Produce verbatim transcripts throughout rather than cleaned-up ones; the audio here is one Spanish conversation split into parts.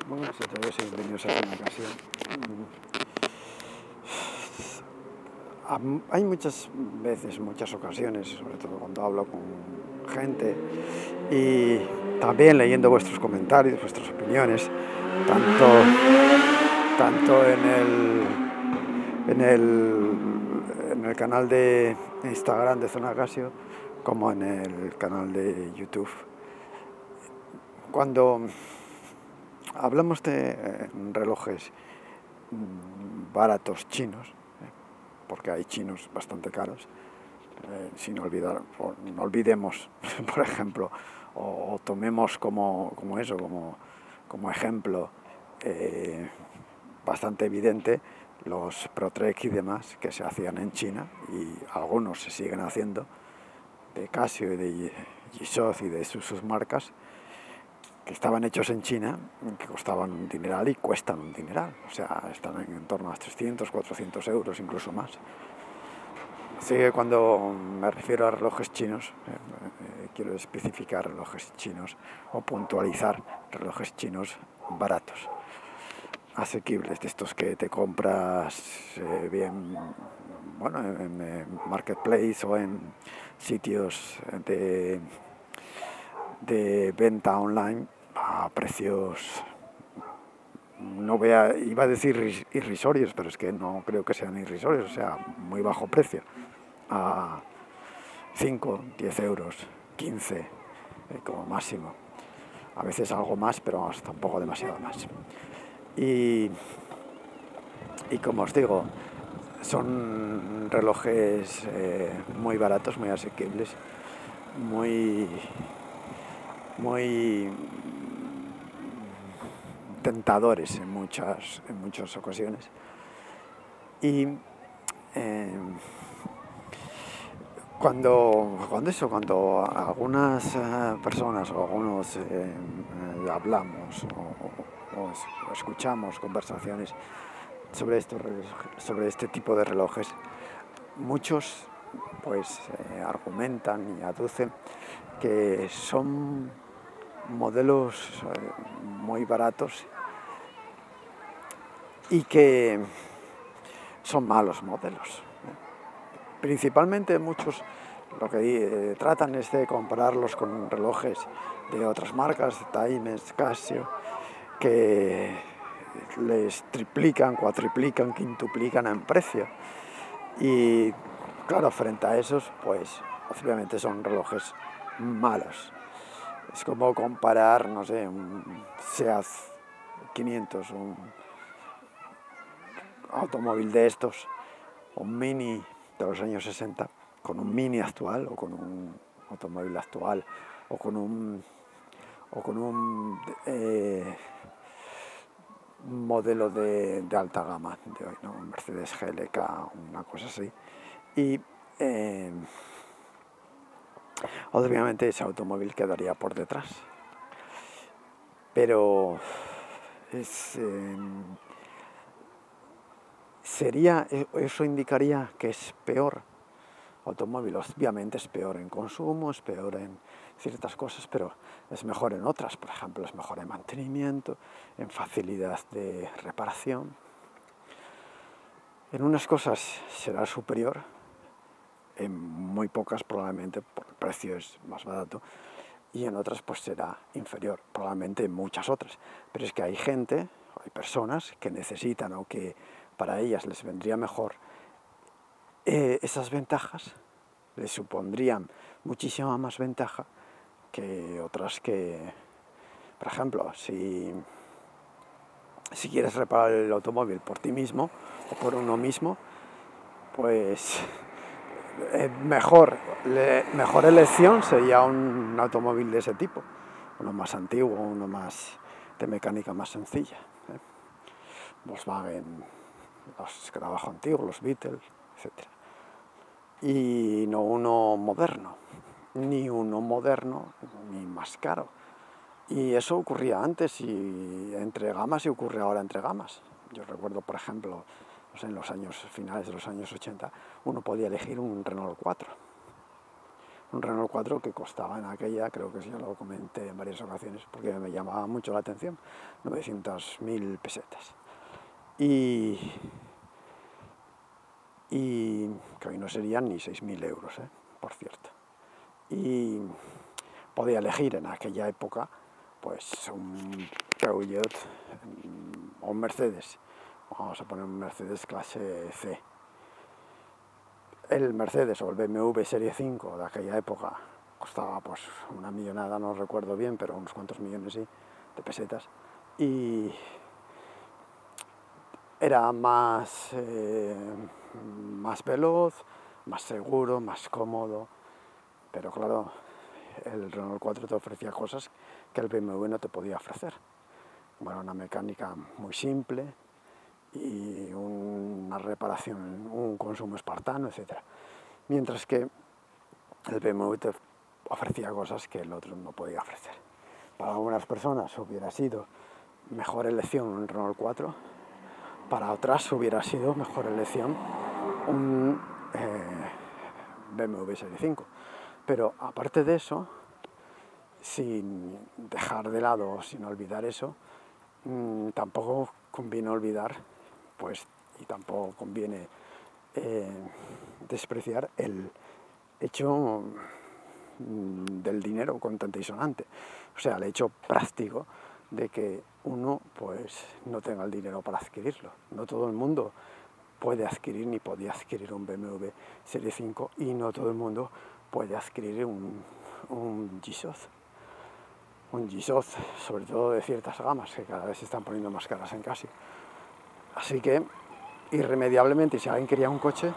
Muy buenas a todos y bienvenidos a una ocasión. Hay muchas veces, muchas ocasiones, sobre todo cuando hablo con gente y también leyendo vuestros comentarios, vuestras opiniones, tanto, tanto en el, en el, en el canal de Instagram de Zona Casio como en el canal de YouTube. Cuando hablamos de eh, relojes baratos chinos, eh, porque hay chinos bastante caros, eh, sin olvidar, por, no olvidemos, por ejemplo, o, o tomemos como, como eso, como, como ejemplo eh, bastante evidente los Pro-Trek y demás que se hacían en China, y algunos se siguen haciendo, de Casio y de G-Shock y de sus, sus marcas, que estaban hechos en China, que costaban un dineral y cuestan un dineral, o sea, están en torno a trescientos, cuatrocientos euros, incluso más. Así que cuando me refiero a relojes chinos, eh, eh, quiero especificar relojes chinos o puntualizar relojes chinos baratos, asequibles, de estos que te compras eh, bien, bueno, en, en Marketplace o en sitios de, de venta online a precios, no voy a, iba a decir irrisorios, pero es que no creo que sean irrisorios, o sea, muy bajo precio, a cinco, diez euros, quince eh, como máximo, a veces algo más, pero vamos, tampoco demasiado más. Y, y como os digo, son relojes eh, muy baratos, muy asequibles, muy, muy tentadores en muchas, en muchas ocasiones. Y eh, cuando, cuando eso, cuando algunas eh, personas o algunos eh, eh, hablamos o, o, o escuchamos conversaciones sobre, esto, sobre este tipo de relojes, muchos pues eh, argumentan y aducen que son modelos eh, muy baratos y que son malos modelos. Principalmente muchos lo que eh, tratan es de compararlos con relojes de otras marcas, Timex, Casio, que les triplican, cuatriplican, quintuplican en precio. Y claro, frente a esos, pues obviamente son relojes malos. Es como comparar, no sé, un SEAT quinientos, un automóvil de estos, un Mini de los años sesenta, con un Mini actual o con un automóvil actual o con un, o con un eh, modelo de, de alta gama de hoy, ¿no? Un Mercedes G L K, una cosa así. Y eh, obviamente ese automóvil quedaría por detrás. Pero es, eh, sería, eso indicaría que es peor automóvil. Obviamente es peor en consumo, es peor en ciertas cosas, pero es mejor en otras. Por ejemplo, es mejor en mantenimiento, en facilidad de reparación. En unas cosas será superior, en muy pocas probablemente, porque el precio es más barato, y en otras pues será inferior, probablemente en muchas otras. Pero es que hay gente, hay personas que necesitan o que para ellas les vendría mejor eh, esas ventajas, les supondrían muchísima más ventaja que otras que, por ejemplo, si, si quieres reparar el automóvil por ti mismo o por uno mismo, pues eh, mejor, le, mejor elección sería un automóvil de ese tipo, uno más antiguo, uno más de mecánica más sencilla. ¿eh? Volkswagen, los que trabajo antiguos, los Beatles, etcétera. Y no uno moderno, ni uno moderno, ni más caro. Y eso ocurría antes y entre gamas y ocurre ahora entre gamas. Yo recuerdo, por ejemplo, no sé, en los años finales de los años ochenta, uno podía elegir un Renault cuatro un Renault cuatro que costaba en aquella, creo que ya lo comenté en varias ocasiones, porque me llamaba mucho la atención, novecientas mil pesetas. Y, y que hoy no serían ni seis mil euros, ¿eh? Por cierto. Y podía elegir en aquella época pues un Peugeot o un Mercedes, vamos a poner un Mercedes clase C. El Mercedes o el B M W Serie cinco de aquella época costaba pues una millonada, no recuerdo bien, pero unos cuantos millones sí, de pesetas, y era más, eh, más veloz, más seguro, más cómodo, pero claro, el Renault cuatro te ofrecía cosas que el B M W no te podía ofrecer. Bueno, una mecánica muy simple y una reparación, un consumo espartano, etcétera. Mientras que el B M W te ofrecía cosas que el otro no podía ofrecer. Para algunas personas hubiera sido mejor elección un Renault cuatro, para otras hubiera sido mejor elección un eh, B M W Serie cinco. Pero aparte de eso, sin dejar de lado, sin olvidar eso, mmm, tampoco conviene olvidar, pues, y tampoco conviene eh, despreciar el hecho mmm, del dinero contante y sonante. O sea, el hecho práctico de que uno, pues, no tenga el dinero para adquirirlo. No todo el mundo puede adquirir ni podía adquirir un B M W Serie cinco, y no todo el mundo puede adquirir un, un G-Shock. Un G-Shock, sobre todo de ciertas gamas, que cada vez se están poniendo más caras en Casio. Así que, irremediablemente, si alguien quería un coche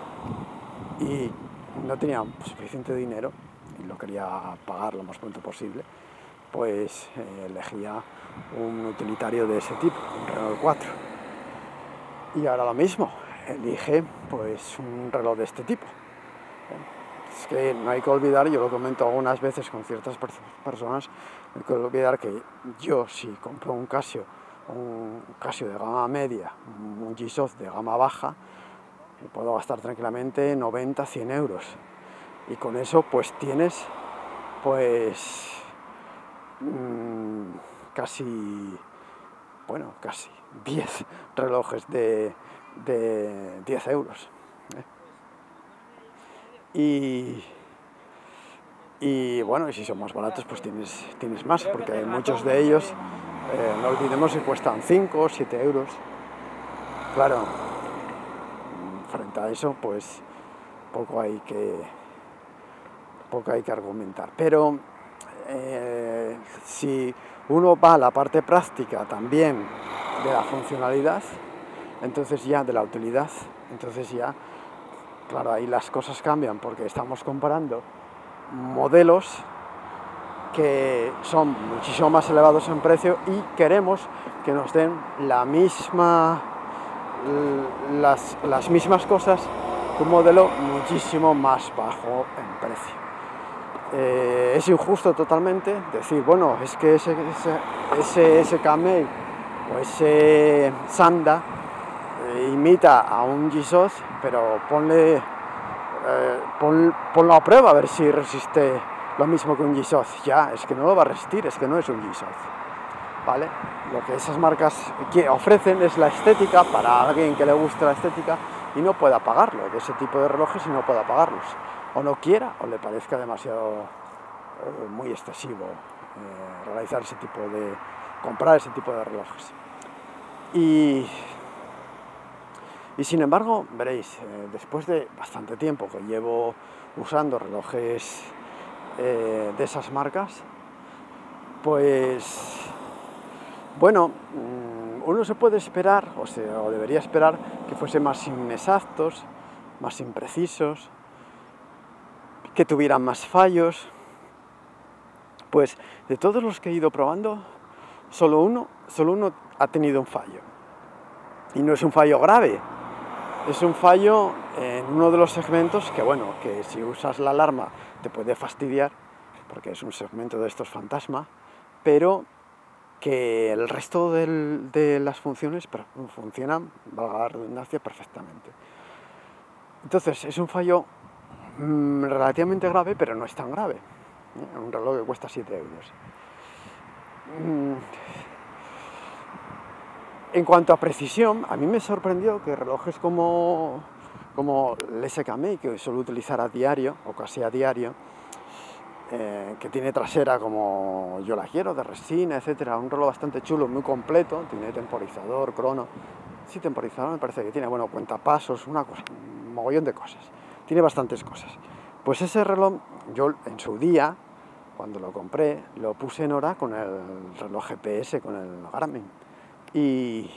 y no tenía suficiente dinero y lo quería pagar lo más pronto posible, pues eh, elegía un utilitario de ese tipo, un Renault cuatro. Y ahora lo mismo, elige pues un reloj de este tipo. Es que no hay que olvidar, yo lo comento algunas veces con ciertas personas, no hay que olvidar que yo, si compro un Casio, un Casio de gama media, un G-Shock de gama baja, puedo gastar tranquilamente noventa, cien euros. Y con eso pues tienes pues mmm, casi, bueno, casi diez relojes de, de diez euros. ¿eh? Y, y bueno, y si son más baratos, pues tienes, tienes más, porque muchos de ellos, eh, no olvidemos que cuestan cinco o siete euros. Claro, frente a eso, pues poco hay que, poco hay que argumentar. Pero eh, si uno va a la parte práctica también de la funcionalidad, entonces ya de la utilidad, entonces ya, claro, ahí las cosas cambian, porque estamos comparando modelos que son muchísimo más elevados en precio y queremos que nos den la misma, las, las mismas cosas que un modelo muchísimo más bajo en precio. Eh, es injusto totalmente decir, bueno, es que ese, ese, ese, ese Camel o ese Sanda eh, imita a un G-Shock, pero ponle, eh, pon, ponlo a prueba a ver si resiste lo mismo que un G-Shock. Ya, es que no lo va a resistir, es que no es un G-Shock, ¿vale? Lo que esas marcas que ofrecen es la estética para alguien que le guste la estética y no pueda pagarlo, de ese tipo de relojes, y no pueda pagarlos, o no quiera, o le parezca demasiado eh, muy excesivo eh, realizar ese tipo de, comprar ese tipo de relojes. Y, y sin embargo, veréis, eh, después de bastante tiempo que llevo usando relojes eh, de esas marcas, pues bueno, uno se puede esperar, o, sea, o debería esperar, que fuesen más inexactos, más imprecisos, que tuvieran más fallos. Pues de todos los que he ido probando, solo uno, solo uno ha tenido un fallo. Y no es un fallo grave, es un fallo en uno de los segmentos que, bueno, que si usas la alarma te puede fastidiar, porque es un segmento de estos fantasma, pero que el resto del, de las funciones funcionan, valga la redundancia, perfectamente. Entonces, es un fallo mm, relativamente grave, pero no es tan grave. ¿eh? Un reloj que cuesta siete euros. Mm, en cuanto a precisión, a mí me sorprendió que relojes como, como el S K M, que suelo utilizar a diario, o casi a diario, eh, que tiene trasera como yo la quiero, de resina, etcétera, un reloj bastante chulo, muy completo, tiene temporizador, crono, sí, temporizador me parece que tiene, bueno, cuentapasos, una cosa, un mogollón de cosas, tiene bastantes cosas. Pues ese reloj, yo en su día, cuando lo compré, lo puse en hora con el reloj G P S, con el Garmin, y,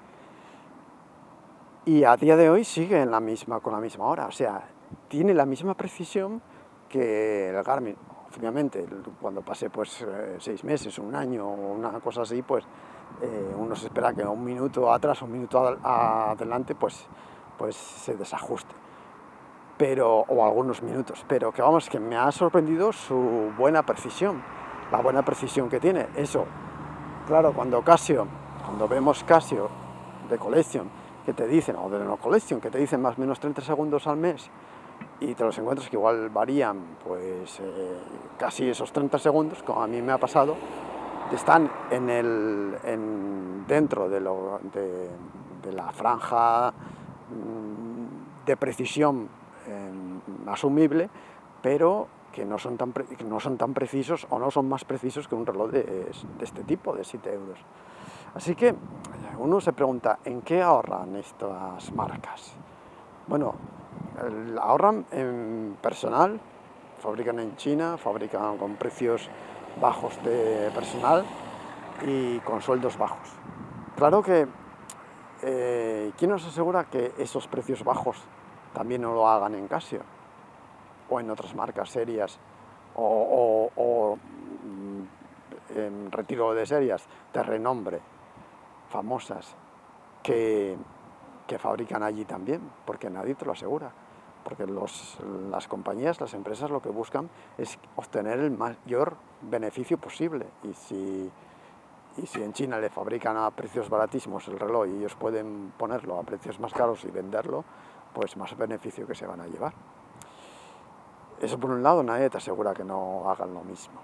y a día de hoy sigue en la misma, con la misma hora, o sea, tiene la misma precisión que el Garmin. Obviamente, cuando pase pues eh, seis meses, un año o una cosa así, pues eh, uno se espera que un minuto atrás, un minuto ad adelante, pues, pues se desajuste. Pero, o algunos minutos, pero que vamos, que me ha sorprendido su buena precisión, la buena precisión que tiene. Eso, claro, cuando Casio, cuando vemos Casio de Collection, que te dicen, o de no Collection, que te dicen más o menos treinta segundos al mes, y te los encuentras que igual varían pues eh, casi esos treinta segundos, como a mí me ha pasado, están en el, en, dentro de, lo, de, de la franja de precisión eh, asumible, pero que no, son tan, que no son tan precisos o no son más precisos que un reloj de, de este tipo, de siete euros. Así que uno se pregunta, ¿en qué ahorran estas marcas? Bueno, ahorran en personal, fabrican en China, fabrican con precios bajos de personal y con sueldos bajos. Claro que, eh, ¿quién nos asegura que esos precios bajos también no lo hagan en Casio? O en otras marcas serias, o, o, o en retiro de serias de renombre, famosas, que, que fabrican allí también, porque nadie te lo asegura. Porque los, las compañías, las empresas lo que buscan es obtener el mayor beneficio posible. Y si, y si en China le fabrican a precios baratísimos el reloj y ellos pueden ponerlo a precios más caros y venderlo, pues más beneficio que se van a llevar. Eso por un lado, nadie te asegura que no hagan lo mismo.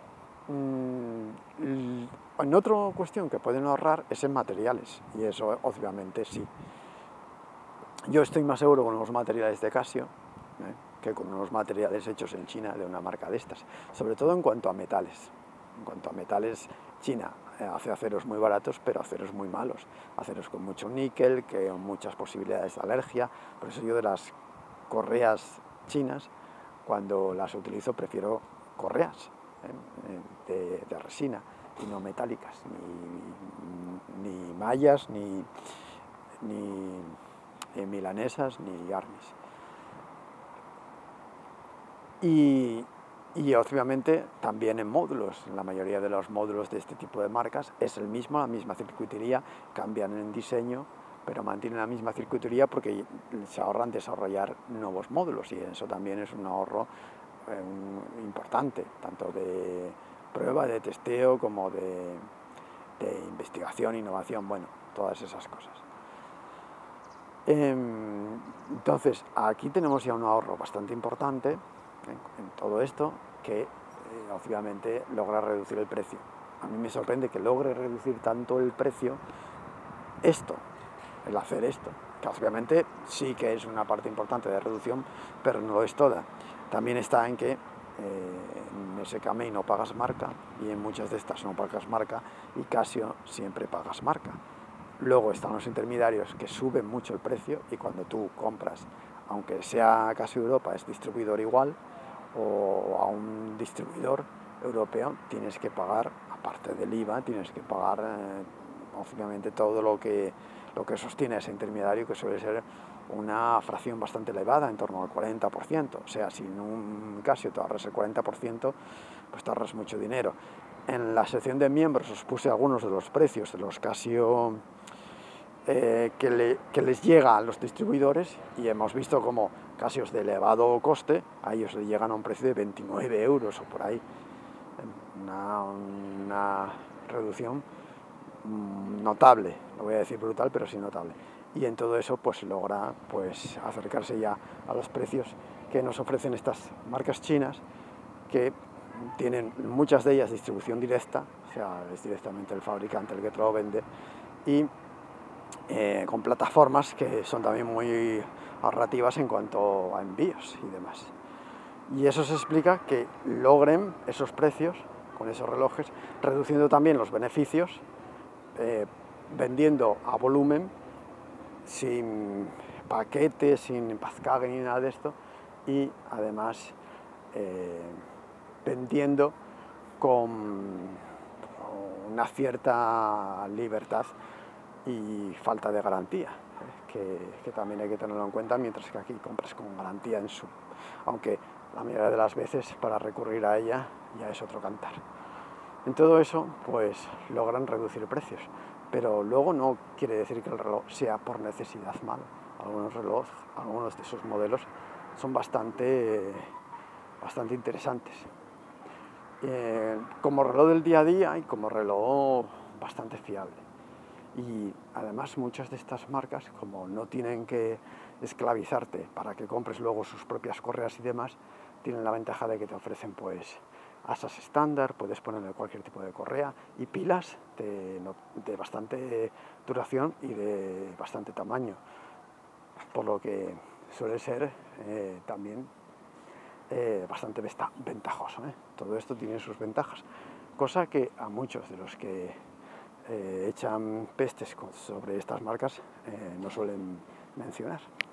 En otra cuestión que pueden ahorrar es en materiales, y eso obviamente sí. Yo estoy más seguro con los materiales de Casio ¿eh? que con los materiales hechos en China de una marca de estas, sobre todo en cuanto a metales. En cuanto a metales, China hace aceros muy baratos, pero aceros muy malos, aceros con mucho níquel, que con muchas posibilidades de alergia. Por eso yo de las correas chinas, cuando las utilizo, prefiero correas ¿eh? de, de resina y no metálicas, ni, ni mallas, ni, ni ni milanesas ni armis. Y, y obviamente también en módulos, la mayoría de los módulos de este tipo de marcas es el mismo, la misma circuitería, cambian en diseño, pero mantienen la misma circuitería porque se ahorran desarrollar nuevos módulos, y eso también es un ahorro eh, importante, tanto de prueba, de testeo, como de, de investigación, innovación, bueno, todas esas cosas. Entonces, aquí tenemos ya un ahorro bastante importante en todo esto, que eh, obviamente logra reducir el precio. A mí me sorprende que logre reducir tanto el precio esto, el hacer esto, que obviamente sí que es una parte importante de reducción, pero no lo es toda. También está en que eh, en S K M no pagas marca, y en muchas de estas no pagas marca, y Casio siempre pagas marca. Luego están los intermediarios que suben mucho el precio, y cuando tú compras, aunque sea Casio Europa, es distribuidor igual, o a un distribuidor europeo, tienes que pagar, aparte del I V A, tienes que pagar eh, obviamente todo lo que, lo que sostiene ese intermediario, que suele ser una fracción bastante elevada, en torno al cuarenta por ciento. O sea, si en un Casio te ahorras el cuarenta por ciento, pues te ahorras mucho dinero. En la sección de miembros os puse algunos de los precios de los Casio eh, que, le, que les llega a los distribuidores, y hemos visto como Casios de elevado coste, a ellos le llegan a un precio de veintinueve euros o por ahí. Una, una reducción notable, no voy a decir brutal, pero sí notable. Y en todo eso pues logra pues acercarse ya a los precios que nos ofrecen estas marcas chinas, que tienen muchas de ellas distribución directa, o sea, es directamente el fabricante el que te lo vende, y eh, con plataformas que son también muy ahorrativas en cuanto a envíos y demás. Y eso se explica que logren esos precios con esos relojes, reduciendo también los beneficios, eh, vendiendo a volumen, sin paquetes, sin pazcague ni nada de esto, y además eh, vendiendo con una cierta libertad y falta de garantía, eh, que, que también hay que tenerlo en cuenta, mientras que aquí compras con garantía en su... aunque la mayoría de las veces para recurrir a ella ya es otro cantar. En todo eso, pues logran reducir precios, pero luego no quiere decir que el reloj sea por necesidad malo. Algunos relojes, algunos de sus modelos son bastante, bastante interesantes. Eh, como reloj del día a día y como reloj bastante fiable. Y además muchas de estas marcas, como no tienen que esclavizarte para que compres luego sus propias correas y demás, tienen la ventaja de que te ofrecen pues asas estándar, puedes ponerle cualquier tipo de correa y pilas de, de bastante duración y de bastante tamaño, por lo que suele ser eh, también eh, bastante ventajoso, ¿eh? Todo esto tiene sus ventajas, cosa que a muchos de los que eh, echan pestes sobre estas marcas eh, no suelen mencionar.